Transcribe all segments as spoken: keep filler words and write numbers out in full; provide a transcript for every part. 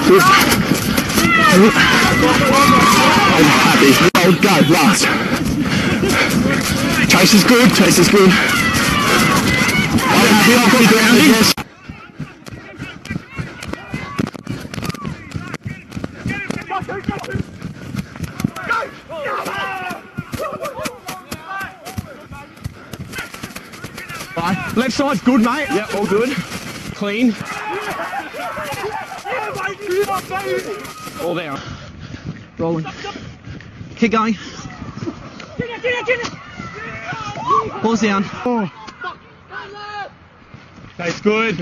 Good. I'm happy. Well, go, last. Chase is good, Chase is good. I'm happy, I've got the grounding. Yes. Right. Left side's good, mate. Yep, all good. Clean. All there. Rolling. Keep going. Ball's down. Oh. That's good.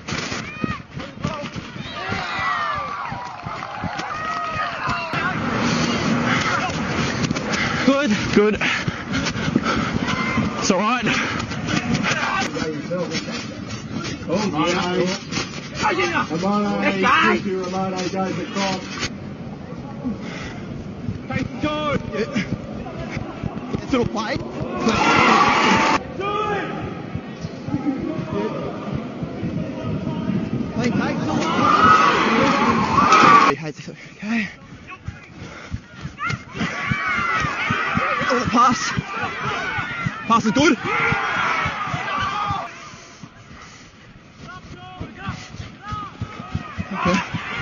Good, good. It's all right. Oh, Amone. Amone, Amone goes across. Take the go. It's little play. Play, play. Okay. Oh, the pass. Pass is good. Okay.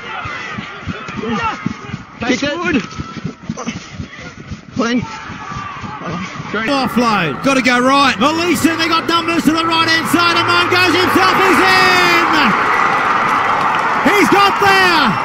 That's good. Clean. Great. Offload. Got to go right. Melissa, they got numbers to the right hand side. Amone goes himself. He's in. He's got there.